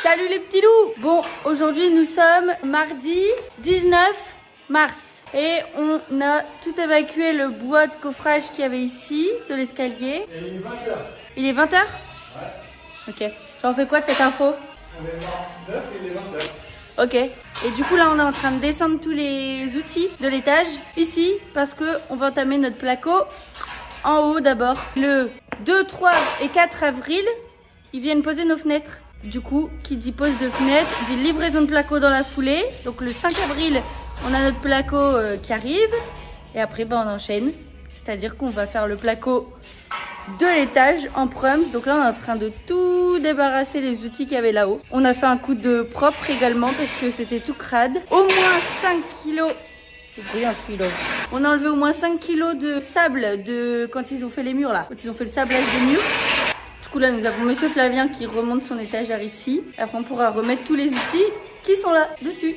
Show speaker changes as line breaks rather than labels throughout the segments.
Salut les petits loups. Bon, aujourd'hui nous sommes mardi 19 mars. Et on a tout évacué le bois de coffrage qu'il y avait ici, de l'escalier.
Il est 20h.
Il est 20h?
Ouais.
Ok. J'en fais quoi de cette info?
On est mardi 19 et il est 20h.
Ok. Et du coup là on est en train de descendre tous les outils de l'étage ici parce que on va entamer notre placo en haut d'abord. Le 2, 3 et 4 avril, ils viennent poser nos fenêtres. Du coup, qui dit pose de fenêtres, dit livraison de placo dans la foulée. Donc le 5 avril, on a notre placo qui arrive. Et après, on enchaîne. C'est-à-dire qu'on va faire le placo de l'étage en prums. Donc là, on est en train de tout débarrasser les outils qu'il y avait là-haut. On a fait un coup de propre également parce que c'était tout crade. Au moins 5 kilos. C'est bruyant celui-là. On a enlevé au moins 5 kilos de sable de quand ils ont fait les murs là. Quand ils ont fait le sablage des murs. Du coup là, nous avons Monsieur Flavien qui remonte son étagère ici. Après, on pourra remettre tous les outils qui sont là, dessus.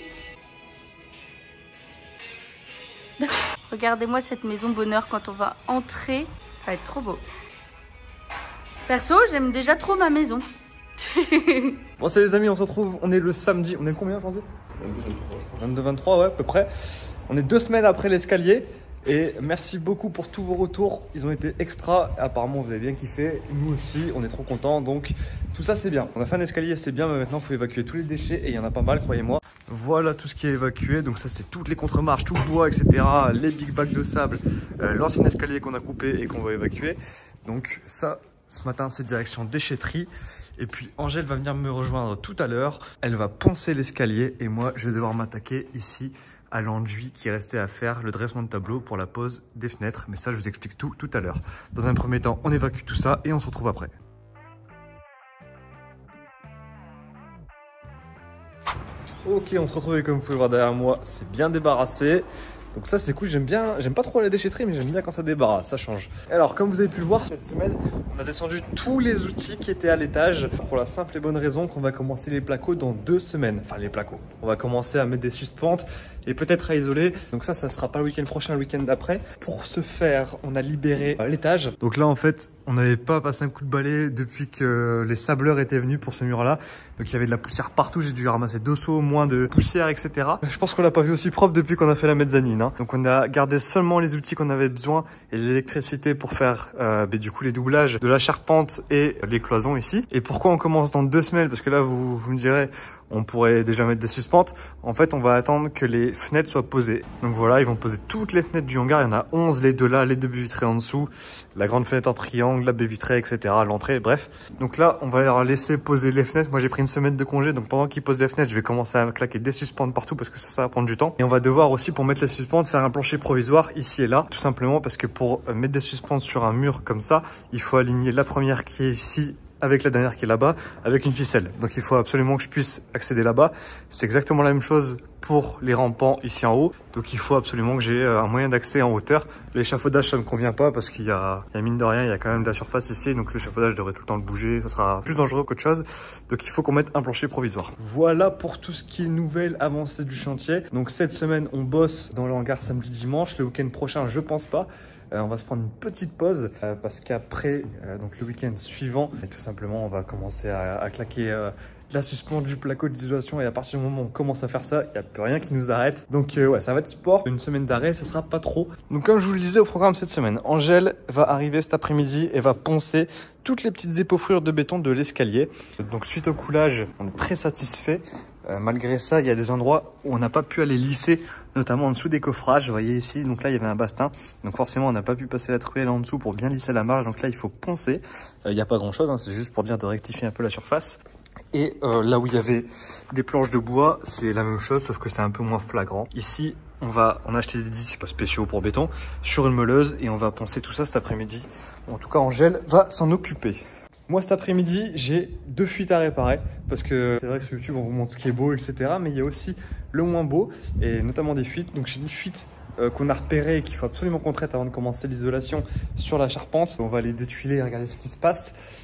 Regardez-moi cette maison bonheur quand on va entrer. Ça va être trop beau. Perso, j'aime déjà trop ma maison.
Bon, salut les amis, on se retrouve. On est le samedi. On est le combien aujourd'hui? 22-23, ouais, à peu près. On est 2 semaines après l'escalier. Et merci beaucoup pour tous vos retours. Ils ont été extra. Apparemment, vous avez bien kiffé. Nous aussi, on est trop contents. Donc, tout ça, c'est bien. On a fait un escalier, c'est bien. Mais maintenant, il faut évacuer tous les déchets. Et il y en a pas mal, croyez-moi. Voilà tout ce qui est évacué. Donc, ça, c'est toutes les contre-marches, tout le bois, etc. Les big bags de sable. L'ancien escalier qu'on a coupé et qu'on va évacuer. Donc, ça, ce matin, c'est direction déchetterie. Et puis, Angèle va venir me rejoindre tout à l'heure. Elle va poncer l'escalier. Et moi, je vais devoir m'attaquer ici à l'enduit qui restait à faire, le dressement de tableau pour la pose des fenêtres. Mais ça, je vous explique tout à l'heure. Dans un premier temps, on évacue tout ça et on se retrouve après. Ok, on se retrouve et comme vous pouvez voir derrière moi, c'est bien débarrassé. Donc ça c'est cool, j'aime pas trop la déchetterie, mais j'aime bien quand ça débarrasse, ça change. Alors comme vous avez pu le voir, cette semaine, on a descendu tous les outils qui étaient à l'étage pour la simple et bonne raison qu'on va commencer les placos dans 2 semaines. Enfin les placos, on va commencer à mettre des suspentes et peut-être à isoler. Donc ça sera pas le week-end prochain, le week-end d'après. Pour ce faire, on a libéré l'étage. Donc là en fait, on n'avait pas passé un coup de balai depuis que les sableurs étaient venus pour ce mur-là. Donc il y avait de la poussière partout, j'ai dû ramasser 2 seaux au moins de poussière, etc. Je pense qu'on l'a pas vu aussi propre depuis qu'on a fait la mezzanine. Hein. Donc on a gardé seulement les outils qu'on avait besoin et l'électricité pour faire du coup les doublages de la charpente et les cloisons ici. Et pourquoi on commence dans 2 semaines? Parce que là vous me direz, on pourrait déjà mettre des suspentes. En fait, on va attendre que les fenêtres soient posées. Donc voilà, ils vont poser toutes les fenêtres du hangar. Il y en a 11, les 2 là, les 2 baies vitrées en dessous, la grande fenêtre en triangle, la baie vitrée, etc. L'entrée, bref. Donc là, on va leur laisser poser les fenêtres. Moi, j'ai pris 1 semaine de congé. Donc pendant qu'ils posent les fenêtres, je vais commencer à claquer des suspentes partout parce que ça va prendre du temps. Et on va devoir aussi, pour mettre les suspentes, faire un plancher provisoire ici et là. Tout simplement parce que pour mettre des suspentes sur un mur comme ça, il faut aligner la première qui est ici avec la dernière qui est là-bas, avec une ficelle. Donc il faut absolument que je puisse accéder là-bas. C'est exactement la même chose pour les rampants ici en haut. Donc il faut absolument que j'ai un moyen d'accès en hauteur. L'échafaudage, ça ne me convient pas parce qu'il y a mine de rien, il y a quand même de la surface ici. Donc l'échafaudage devrait tout le temps le bouger. Ça sera plus dangereux qu'autre chose. Donc il faut qu'on mette un plancher provisoire. Voilà pour tout ce qui est nouvelle avancée du chantier. Donc cette semaine, on bosse dans le hangar samedi, dimanche. Le week-end prochain, je pense pas. On va se prendre une petite pause parce qu'après, donc le week-end suivant, tout simplement, on va commencer à claquer la suspente du placo d'isolation et à partir du moment où on commence à faire ça, il n'y a plus rien qui nous arrête. Donc ouais, ça va être sport. Une semaine d'arrêt, ça sera pas trop. Donc comme je vous le disais au programme cette semaine, Angèle va arriver cet après-midi et va poncer toutes les petites épaufrures de béton de l'escalier. Donc suite au coulage, on est très satisfait. Malgré ça, il y a des endroits où on n'a pas pu aller lisser, notamment en dessous des coffrages. Vous voyez ici, donc là il y avait un bastin. Donc forcément, on n'a pas pu passer la truelle en dessous pour bien lisser la marge. Donc là, il faut poncer. Il n'y a pas grand-chose, hein, c'est juste pour dire de rectifier un peu la surface. Et là où il y avait des planches de bois, c'est la même chose, sauf que c'est un peu moins flagrant. Ici, on a acheté des disques spéciaux pour béton sur une meuleuse et on va poncer tout ça cet après-midi. En tout cas, Angèle va s'en occuper. Moi, cet après-midi, j'ai 2 fuites à réparer parce que c'est vrai que sur YouTube, on vous montre ce qui est beau, etc. Mais il y a aussi le moins beau et notamment des fuites. Donc, j'ai une fuite qu'on a repérée et qu'il faut absolument qu'on traite avant de commencer l'isolation sur la charpente. On va aller détuiler et regarder ce qui se passe.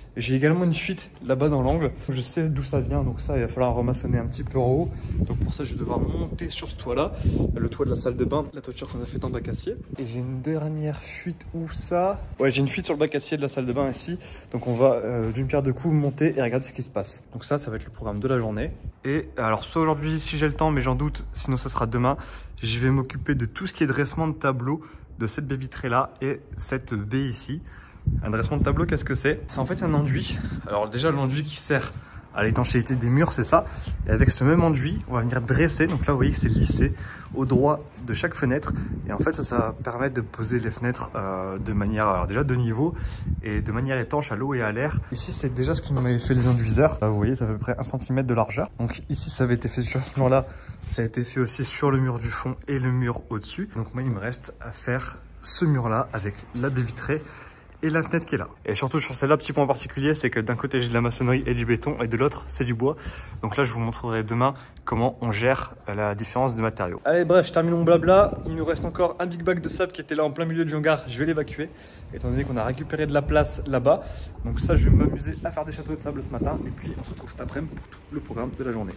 J'ai également une fuite là-bas dans l'angle. Je sais d'où ça vient, donc ça, il va falloir remaçonner un petit peu en haut. Donc pour ça, je vais devoir monter sur ce toit-là, le toit de la salle de bain, la toiture qu'on a faite en bac acier. Et j'ai une dernière fuite, où ça? Ouais, j'ai une fuite sur le bac acier de la salle de bain ici. Donc on va d'une pierre deux coups monter et regarder ce qui se passe. Donc ça va être le programme de la journée. Et alors soit aujourd'hui si j'ai le temps, mais j'en doute, sinon ça sera demain, je vais m'occuper de tout ce qui est dressement de tableau de cette baie vitrée là et cette baie ici. Un dressement de tableau, qu'est-ce que c'est? C'est en fait un enduit. Alors déjà l'enduit qui sert à l'étanchéité des murs, c'est ça. Et avec ce même enduit, on va venir dresser. Donc là, vous voyez que c'est lissé au droit de chaque fenêtre. Et en fait, ça va permettre de poser les fenêtres de manière, alors déjà de niveau et de manière étanche à l'eau et à l'air. Ici, c'est déjà ce que nous m'avait fait les enduiseurs. Là, vous voyez, ça fait à peu près 1 cm de largeur. Donc ici, ça avait été fait sur ce mur-là. Ça a été fait aussi sur le mur du fond et le mur au-dessus. Donc moi, il me reste à faire ce mur-là avec la baie vitrée et la fenêtre qui est là. Et surtout sur celle-là, petit point particulier, c'est que d'un côté j'ai de la maçonnerie et du béton et de l'autre c'est du bois. Donc là je vous montrerai demain comment on gère la différence de matériaux. Allez bref, je termine mon blabla. Il nous reste encore un big bag de sable qui était là en plein milieu du hangar. Je vais l'évacuer étant donné qu'on a récupéré de la place là-bas. Donc ça je vais m'amuser à faire des châteaux de sable ce matin. Et puis on se retrouve cet après-midi pour tout le programme de la journée.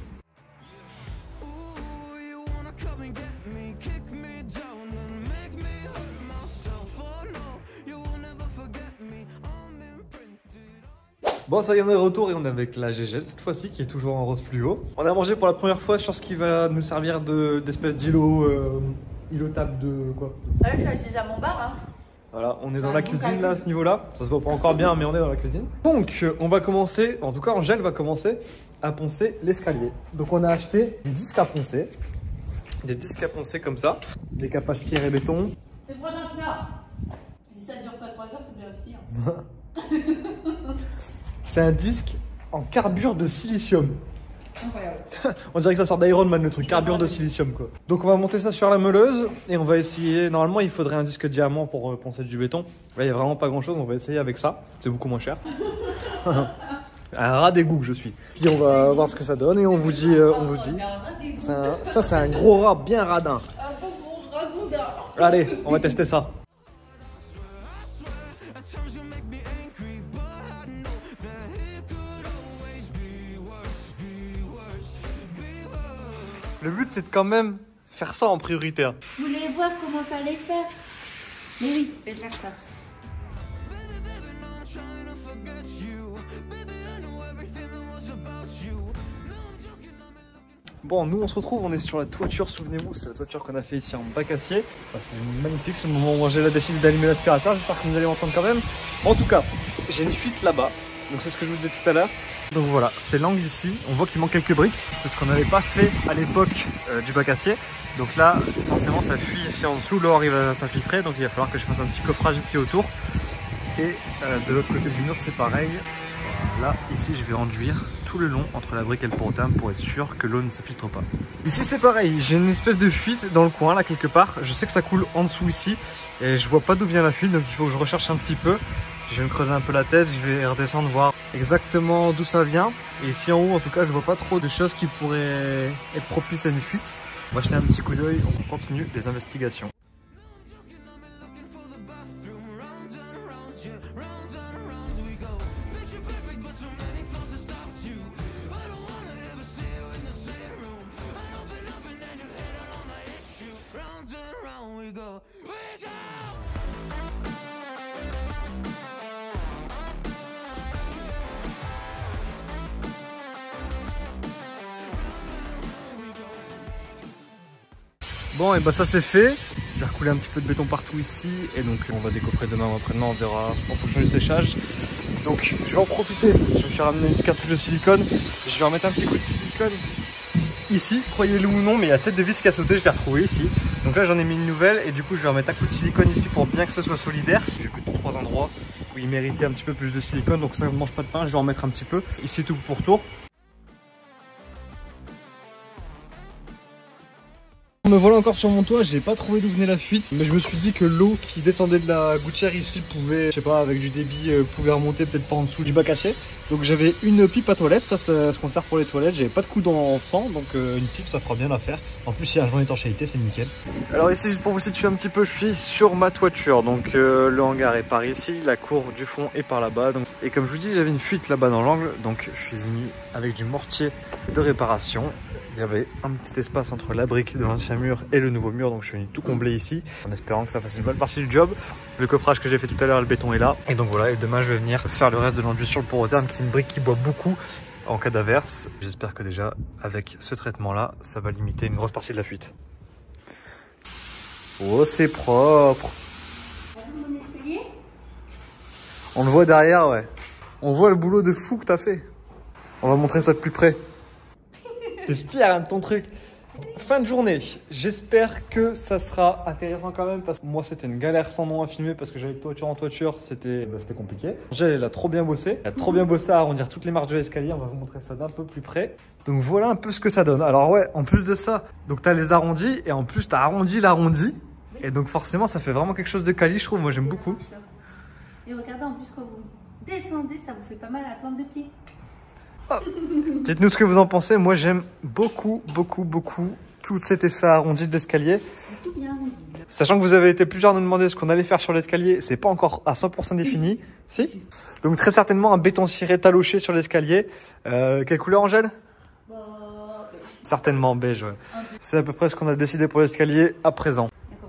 Bon, ça y est, on est de retour et on est avec la Gégel cette fois-ci qui est toujours en rose fluo. On a mangé pour la première fois sur ce qui va nous servir d'espèce d'îlot, îlot table de quoi.
Ouais, je suis assise à mon bar. Hein.
Voilà, on est dans la cuisine là à ce niveau-là. Ça se voit pas encore bien, mais on est dans la cuisine. Donc, on va commencer, en tout cas Angèle va commencer à poncer l'escalier. Donc, on a acheté des disques à poncer. Des disques à poncer comme ça. Des capages pierre et béton.
C'est froid dans le chemin. Si ça dure pas 3 heures, c'est bien aussi. Hein.
C'est un disque en carbure de silicium.
Incroyable.
On dirait que ça sort d'Iron Man le truc, carbure de silicium quoi. Donc on va monter ça sur la meuleuse et on va essayer, normalement il faudrait un disque diamant pour poncer du béton. Là il n'y a vraiment pas grand chose, on va essayer avec ça, c'est beaucoup moins cher. Un rat d'égout que je suis. Puis on va voir ce que ça donne et on vous dit, ça c'est un gros rat bien radin.
Un bon gros ragondin.
Allez, on va tester ça. Le but c'est de quand même faire ça en prioritaire.
Vous voulez voir comment ça allait faire? Mais oui, je vais faire ça.
Bon, nous on se retrouve, on est sur la toiture, souvenez-vous, c'est la toiture qu'on a fait ici en bac acier. Enfin, c'est magnifique, c'est le moment où Angèle a décidé d'allumer l'aspirateur, j'espère que vous allez m'entendre quand même. En tout cas, j'ai une fuite là-bas, donc c'est ce que je vous disais tout à l'heure. Donc voilà, c'est l'angle ici, on voit qu'il manque quelques briques, c'est ce qu'on n'avait pas fait à l'époque du bac acier. Donc là, forcément ça fuit ici en dessous, l'eau arrive à s'infiltrer, donc il va falloir que je fasse un petit coffrage ici autour. Et de l'autre côté du mur c'est pareil. Là, ici je vais enduire tout le long entre la brique et le porotame pour être sûr que l'eau ne s'infiltre pas. Ici c'est pareil, j'ai une espèce de fuite dans le coin là quelque part. Je sais que ça coule en dessous ici et je vois pas d'où vient la fuite, donc il faut que je recherche un petit peu. Je vais me creuser un peu la tête, je vais redescendre voir exactement d'où ça vient. Et ici en haut en tout cas je vois pas trop de choses qui pourraient être propices à une fuite. On va jeter un petit coup d'œil, on continue les investigations. Bon et bah ça c'est fait, j'ai recoulé un petit peu de béton partout ici et donc on va décoffrer demain ou après-demain, on verra en fonction du séchage. Donc je vais en profiter, je me suis ramené une petite cartouche de silicone, je vais remettre un petit coup de silicone ici, croyez-le ou non, mais il y a la tête de vis qui a sauté, je l'ai retrouvée ici. Donc là j'en ai mis une nouvelle et du coup je vais remettre un coup de silicone ici pour bien que ce soit solidaire. J'ai plus de 3 endroits où il méritait un petit peu plus de silicone, donc ça ne mange pas de pain, je vais en mettre un petit peu, ici tout pour tour. me voilà encore sur mon toit, j'ai pas trouvé d'où venait la fuite, mais je me suis dit que l'eau qui descendait de la gouttière ici pouvait, je sais pas, avec du débit, pouvait remonter peut-être pas en dessous du bac à chai. Donc j'avais une pipe à toilette, ça se conserve pour les toilettes, j'avais pas de coude en sang, donc une pipe ça fera bien l'affaire. En plus il y a un joint d'étanchéité, c'est nickel. Alors ici, juste pour vous situer un petit peu, je suis sur ma toiture, donc le hangar est par ici, la cour du fond est par là-bas. Et comme je vous dis, j'avais une fuite là-bas dans l'angle, donc je suis venu avec du mortier de réparation. Il y avait un petit espace entre la brique de l'ancien mur et le nouveau mur, donc je suis venu tout combler ici en espérant que ça fasse une bonne partie du job. Le coffrage que j'ai fait tout à l'heure, le béton est là, et donc voilà. Et demain je vais venir faire le reste de l'enduit sur le porotherme, qui est une brique qui boit beaucoup en cas d'averse. J'espère que déjà avec ce traitement là, ça va limiter une grosse partie de la fuite. Oh, c'est propre. On le voit derrière, ouais. On voit le boulot de fou que t'as fait. On va montrer ça de plus près. T'es fier de ton truc. Fin de journée. J'espère que ça sera intéressant quand même, parce que moi c'était une galère sans nom à filmer, parce que j'avais toiture en toiture, c'était compliqué. Angèle, elle a trop bien bossé. Elle a trop bien bossé à arrondir toutes les marches de l'escalier. On va vous montrer ça d'un peu plus près. Donc voilà un peu ce que ça donne. Alors ouais, en plus de ça, donc t'as les arrondis et en plus t'as arrondi l'arrondi. Et donc forcément ça fait vraiment quelque chose de quali, je trouve. Moi j'aime beaucoup.
Et regardez, en plus quand vous descendez, ça vous fait pas mal à la plante de pied.
Oh. Dites-nous ce que vous en pensez. Moi j'aime beaucoup tout cet effet arrondi de l'escalier.
Tout bien arrondi.
Sachant que vous avez été plusieurs à nous demander ce qu'on allait faire sur l'escalier, c'est pas encore à 100% défini. Si. Donc très certainement un béton ciré taloché sur l'escalier. Quelle couleur, Angèle? Certainement beige, ouais. C'est à peu près ce qu'on a décidé pour l'escalier à présent.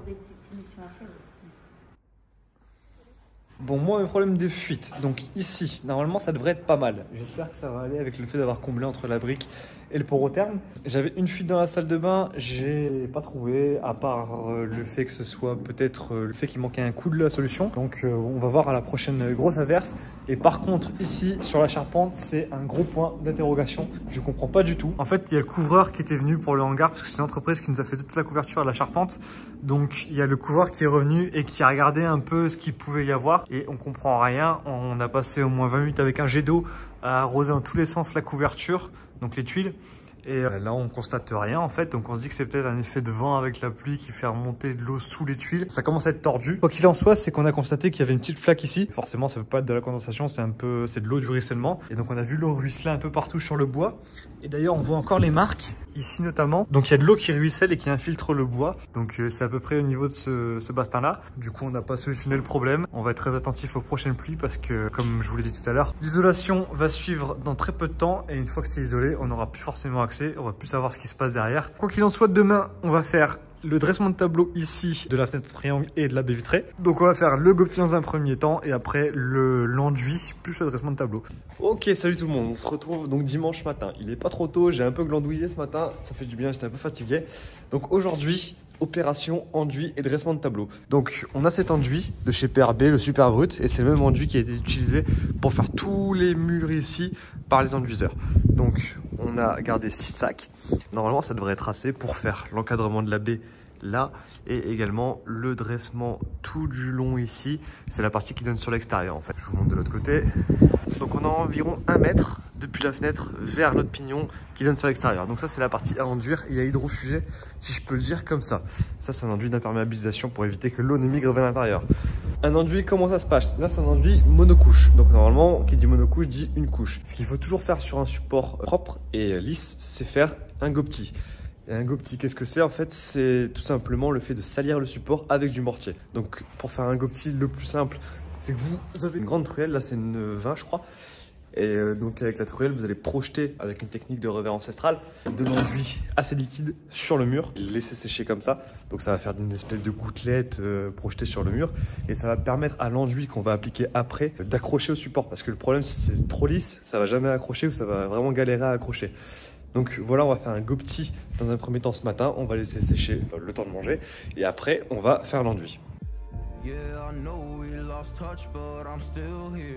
Bon, moi, mes problèmes de fuite. Donc ici, normalement, ça devrait être pas mal. J'espère que ça va aller avec le fait d'avoir comblé entre la brique et le porotherme. J'avais une fuite dans la salle de bain, j'ai pas trouvé, à part le fait que ce soit peut-être le fait qu'il manquait un coup de la solution. Donc on va voir à la prochaine grosse averse. Et par contre, ici, sur la charpente, c'est un gros point d'interrogation. Je comprends pas du tout. En fait, il y a le couvreur qui était venu pour le hangar, parce que c'est une entreprise qui nous a fait toute la couverture à la charpente. Donc il y a le couvreur qui est revenu et qui a regardé un peu ce qu'il pouvait y avoir. Et on comprend rien. On a passé au moins 20 minutes avec un jet d'eau à arroser dans tous les sens la couverture, donc les tuiles. Et là, on constate rien en fait. Donc on se dit que c'est peut-être un effet de vent avec la pluie qui fait remonter de l'eau sous les tuiles. Ça commence à être tordu. Quoi qu'il en soit, c'est qu'on a constaté qu'il y avait une petite flaque ici. Forcément, ça peut pas être de la condensation, c'est de l'eau du ruissellement. Et donc on a vu l'eau ruisseler un peu partout sur le bois. Et d'ailleurs, on voit encore les marques ici notamment. Donc il y a de l'eau qui ruisselle et qui infiltre le bois. Donc c'est à peu près au niveau de ce bastin-là. Du coup, on n'a pas solutionné le problème. On va être très attentif aux prochaines pluies parce que, comme je vous l'ai dit tout à l'heure, l'isolation va suivre dans très peu de temps. Et une fois que c'est isolé, on n'aura plus forcément accès. On va plus savoir ce qui se passe derrière. Quoi qu'il en soit, demain, on va faire le dressement de tableau ici de la fenêtre triangle et de la baie vitrée. Donc on va faire le gobelin dans un premier temps et après l'enduit plus le dressement de tableau. Ok, salut tout le monde, on se retrouve donc dimanche matin. Il est pas trop tôt, j'ai un peu glandouillé ce matin, ça fait du bien, j'étais un peu fatigué. Donc aujourd'hui, opération enduit et dressement de tableau. Donc on a cet enduit de chez PRB, le Super Brut, et c'est le même enduit qui a été utilisé pour faire tous les murs ici par les enduiseurs. Donc on a gardé 6 sacs. Normalement ça devrait être assez pour faire l'encadrement de la baie là et également le dressement tout du long ici. C'est la partie qui donne sur l'extérieur en fait. Je vous montre de l'autre côté. Donc on a environ 1 mètre depuis la fenêtre vers l'autre pignon qui donne sur l'extérieur. Donc ça c'est la partie à enduire et à hydrofuger, si je peux le dire comme ça. Ça c'est un enduit d'imperméabilisation pour éviter que l'eau n'émigre vers l'intérieur. Un enduit, comment ça se passe? Là c'est un enduit monocouche. Donc normalement qui dit monocouche dit une couche. Ce qu'il faut toujours faire sur un support propre et lisse, c'est faire un gopti. Et un gopti, qu'est-ce que c'est? En fait, c'est tout simplement le fait de salir le support avec du mortier. Donc, pour faire un gopti, le plus simple, c'est que vous avez une grande truelle. Là, c'est une 20, je crois. Et donc, avec la truelle, vous allez projeter, avec une technique de revers ancestral, de l'enduit assez liquide sur le mur. Laisser sécher comme ça. Donc, ça va faire une espèce de gouttelette projetée sur le mur. Et ça va permettre à l'enduit qu'on va appliquer après d'accrocher au support. Parce que le problème, si c'est trop lisse, ça va jamais accrocher ou ça va vraiment galérer à accrocher. Donc voilà, on va faire un gopti dans un premier temps ce matin. On va laisser sécher le temps de manger. Et après, on va faire l'enduit. Yeah, I know we lost touch, but I'm still here.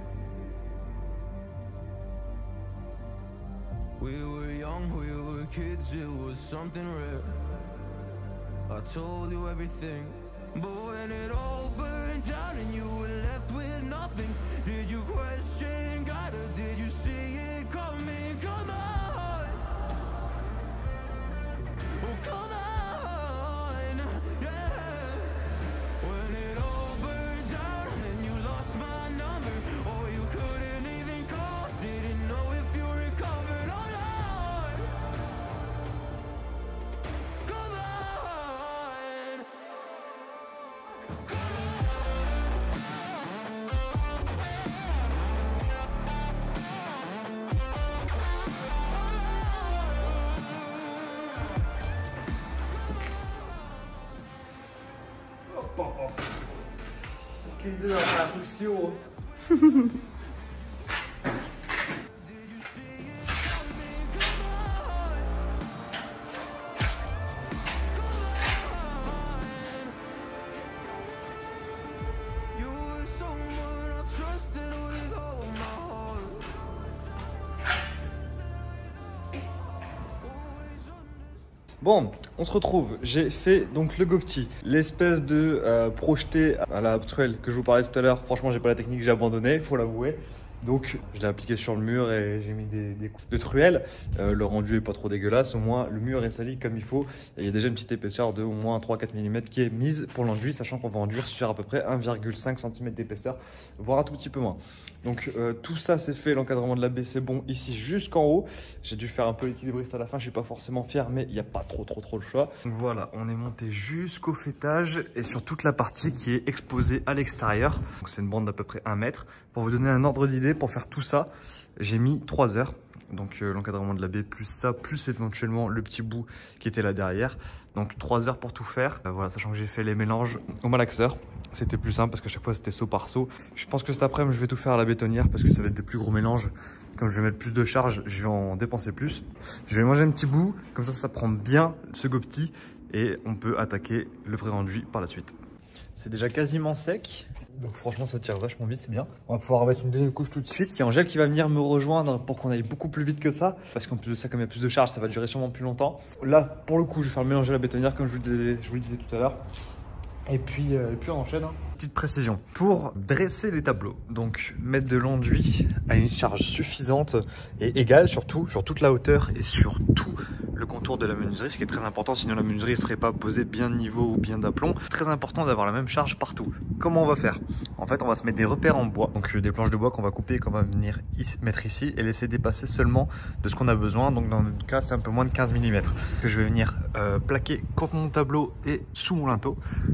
We were young, we were kids, it was something rare. I told you everything, but when it all burned down and you were left with nothing, did you question God or did you see it coming? Come on. Oh, come on. Quelle idée d'avoir fait un truc si haut. Bon, on se retrouve. J'ai fait donc le GoPti, l'espèce de projeté à la truelle que je vous parlais tout à l'heure. Franchement, j'ai pas la technique, j'ai abandonné, il faut l'avouer. Donc, je l'ai appliqué sur le mur et j'ai mis des coups de truelle. Le rendu est pas trop dégueulasse, au moins le mur est sali comme il faut. Et il y a déjà une petite épaisseur de au moins 3-4 mm qui est mise pour l'enduit, sachant qu'on va enduire sur à peu près 1,5 cm d'épaisseur, voire un tout petit peu moins. Donc tout ça c'est fait, l'encadrement de la baie c'est bon ici jusqu'en haut. J'ai dû faire un peu l'équilibriste à la fin, je suis pas forcément fier, mais il n'y a pas trop le choix. Donc voilà, on est monté jusqu'au faîtage et sur toute la partie qui est exposée à l'extérieur. Donc c'est une bande d'à peu près 1 mètre. Pour vous donner un ordre d'idée, pour faire tout ça, j'ai mis 3 heures. Donc l'encadrement de la baie plus ça, plus éventuellement le petit bout qui était là derrière. Donc 3 heures pour tout faire. Voilà, sachant que j'ai fait les mélanges au malaxeur. C'était plus simple parce qu'à chaque fois c'était saut par saut. Je pense que cet après-midi je vais tout faire à la bétonnière parce que ça va être des plus gros mélanges. Comme je vais mettre plus de charge, je vais en dépenser plus. Je vais manger un petit bout, comme ça prend bien ce GoPti et on peut attaquer le vrai rendu par la suite. C'est déjà quasiment sec. Donc franchement ça tire vachement vite, c'est bien. On va pouvoir mettre une deuxième couche tout de suite. Il y a Angèle qui va venir me rejoindre pour qu'on aille beaucoup plus vite que ça. Parce qu'en plus de ça, comme il y a plus de charge, ça va durer sûrement plus longtemps. Là, pour le coup, je vais faire le mélange à la bétonnière comme je vous le disais tout à l'heure. Et puis on enchaîne. Petite précision, pour dresser les tableaux, donc mettre de l'enduit à une charge suffisante et égale surtout, sur toute la hauteur et sur tout le contour de la menuiserie, ce qui est très important, sinon la menuiserie ne serait pas posée bien de niveau ou bien d'aplomb. Très important d'avoir la même charge partout. Comment on va faire? En fait, on va se mettre des repères en bois, donc des planches de bois qu'on va couper et qu'on va venir mettre ici et laisser dépasser seulement de ce qu'on a besoin. Donc dans notre cas, c'est un peu moins de 15 mm que je vais venir plaquer contre mon tableau et sous mon linteau.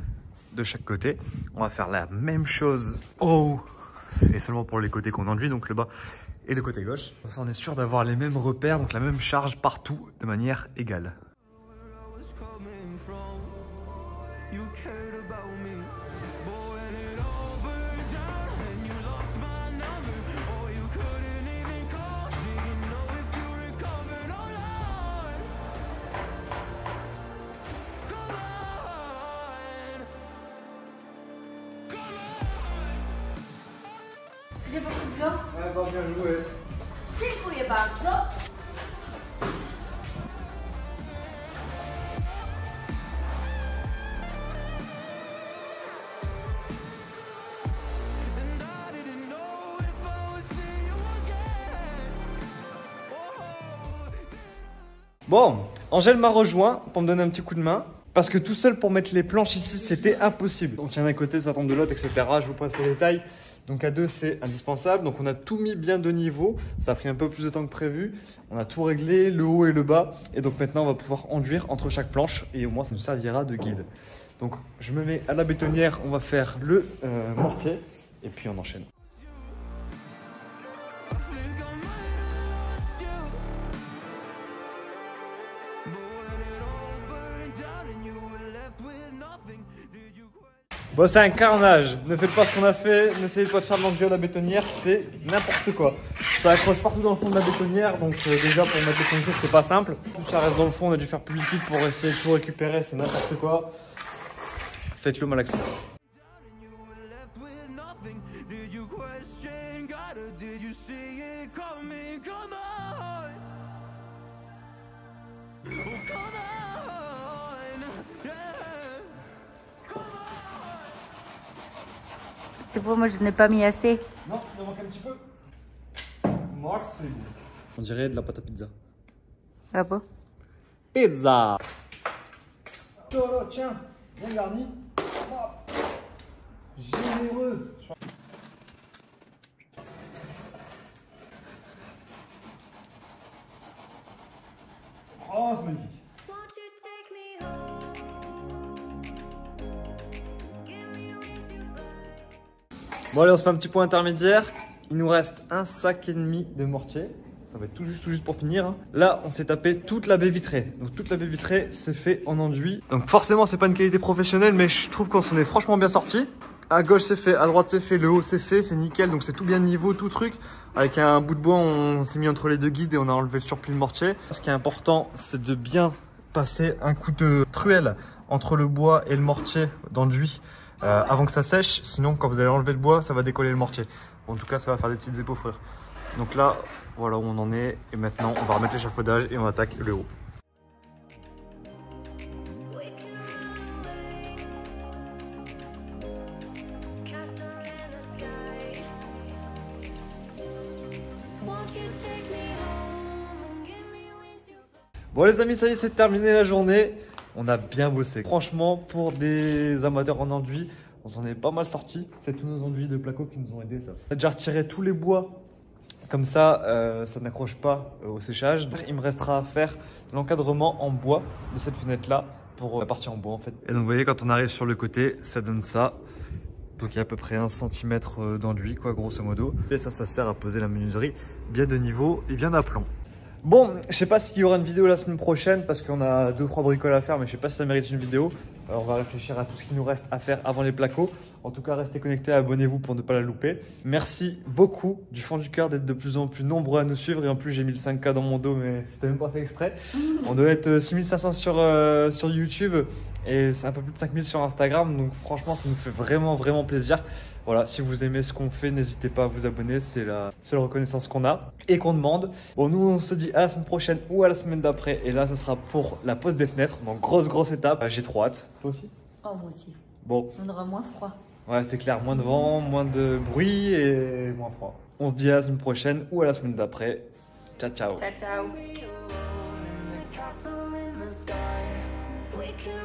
De chaque côté, on va faire la même chose en haut et seulement pour les côtés qu'on enduit, donc le bas et le côté gauche. Comme ça on est sûr d'avoir les mêmes repères, donc la même charge partout de manière égale.
Dziękuję bardzo.
Bien joué.
Dziękuję bardzo.
Bon, Angèle m'a rejoint pour me donner un petit coup de main. Parce que tout seul pour mettre les planches ici, c'était impossible. On tient d'un côté, ça tombe de l'autre, etc. Je vous passe les détails. Donc à deux, c'est indispensable. Donc on a tout mis bien de niveau. Ça a pris un peu plus de temps que prévu. On a tout réglé, le haut et le bas. Et donc maintenant, on va pouvoir enduire entre chaque planche. Et au moins, ça nous servira de guide. Donc je me mets à la bétonnière. On va faire le mortier. Et puis on enchaîne. Bon, c'est un carnage. Ne faites pas ce qu'on a fait. N'essayez pas de faire de l'enduit à la bétonnière. C'est n'importe quoi. Ça accroche partout dans le fond de la bétonnière. Donc déjà, pour mettre les contours, c'est pas simple. Tout ça reste dans le fond. On a dû faire plus liquide pour essayer de tout récupérer. C'est n'importe quoi. Faites-le malaxer.
Tu vois, moi je n'ai pas mis assez.
Non, il en manque un petit peu. Max, c'est bon. On dirait de la pâte à pizza.
Ah bon?
Pizza. Oh, tiens, bien garni. Généreux. Oh, c'est magnifique. Bon allez, on se fait un petit point intermédiaire. Il nous reste un sac et demi de mortier. Ça va être tout juste pour finir. Là, on s'est tapé toute la baie vitrée. Donc toute la baie vitrée, c'est fait en enduit. Donc forcément, c'est pas une qualité professionnelle, mais je trouve qu'on s'en est franchement bien sorti. À gauche c'est fait, à droite c'est fait, le haut c'est fait, c'est nickel. Donc c'est tout bien niveau, tout truc. Avec un bout de bois, on s'est mis entre les deux guides et on a enlevé le surplus de mortier. Ce qui est important, c'est de bien passer un coup de truelle entre le bois et le mortier d'enduit avant que ça sèche. Sinon, quand vous allez enlever le bois, ça va décoller le mortier. En tout cas, ça va faire des petites épaufrures. Donc là, voilà où on en est. Et maintenant, on va remettre l'échafaudage et on attaque le haut. Bon les amis, ça y est, c'est terminé la journée. On a bien bossé. Franchement, pour des amateurs en enduit, on s'en est pas mal sorti. C'est tous nos enduits de placo qui nous ont aidés, ça. On a déjà retiré tous les bois. Comme ça, ça n'accroche pas au séchage. Donc, il me restera à faire l'encadrement en bois de cette fenêtre-là pour la partie en bois en fait. Et donc vous voyez, quand on arrive sur le côté, ça donne ça. Donc il y a à peu près 1 cm d'enduit, quoi, grosso modo. Et ça sert à poser la menuiserie bien de niveau et bien d'aplomb. Bon, je sais pas s'il y aura une vidéo la semaine prochaine parce qu'on a 2-3 bricoles à faire, mais je sais pas si ça mérite une vidéo. On va réfléchir à tout ce qui nous reste à faire avant les placos. En tout cas, restez connectés, abonnez-vous pour ne pas la louper. Merci beaucoup du fond du cœur d'être de plus en plus nombreux à nous suivre. Et en plus, j'ai mis le 5K dans mon dos, mais c'était même pas fait exprès. On doit être 6500 sur YouTube et c'est un peu plus de 5000 sur Instagram. Donc franchement, ça nous fait vraiment plaisir. Voilà, si vous aimez ce qu'on fait, n'hésitez pas à vous abonner. C'est la seule reconnaissance qu'on a et qu'on demande. Bon, nous, on se dit à la semaine prochaine ou à la semaine d'après. Et là, ça sera pour la pose des fenêtres. Donc, grosse étape. J'ai trop hâte. Toi aussi?
Oh, moi aussi.
Bon.
On aura moins froid.
Ouais, c'est clair. Moins de vent, moins de bruit et moins froid. On se dit à la semaine prochaine ou à la semaine d'après. Ciao, ciao.
Ciao, ciao.